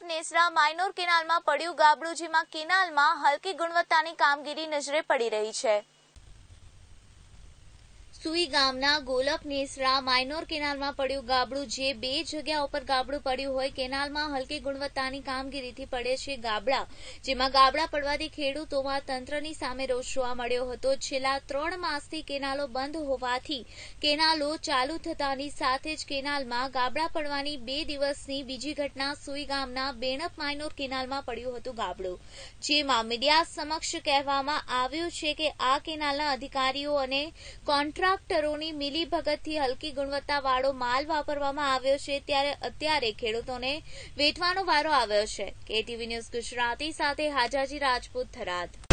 નેસરા minor કેનાલમાં પડ્યું ગાબડું, જેમાં કેનાલમાં હલકી ગુણવત્તાની કામગીરી નજરે પડી રહી છે. સુઈ ગામના ગોલક નેસરા માઇનોર કેનાલમાં પડ્યું ગાબડું, જે બે જગ્યા ઉપર ગાબડું પડ્યું હોય. કેનાલમાં હલકી ગુણવત્તાની કામગીરીથી પડે છે ગાબડા, જેમાં ગાબડા પડવાથી ખેડૂતોમાં તંત્રની સામે રોષ જોવા મળ્યો હતો. છેલ્લા 3 માસથી કેનાલો બંધ હોવાથી કેનાલો ચાલુ થતાની સાથે જ કેનાલમાં ગાબડા પડવાની 2 દિવસની બીજી ઘટના સુઈ ગામના બેણપ માઇનોર કેનાલમાં પડ્યું હતું ગાબડું, જેમાં મીડિયા સમક્ષ કહેવામાં આવ્યું છે કે આ કેનાલના અધિકારીઓ અને કોન્ટ્રાક્ટરોની મિલીભગતથી હલકી ગુણવત્તાવાળો માલ વાપરવામાં આવ્યો છે. ત્યારે અત્યારે ખેડૂતોને વેઠવાનો વારો આવ્યો છે. KTV ન્યૂઝ ગુજરાતી સાથે હાજાજી રાજપૂત, થરાદ.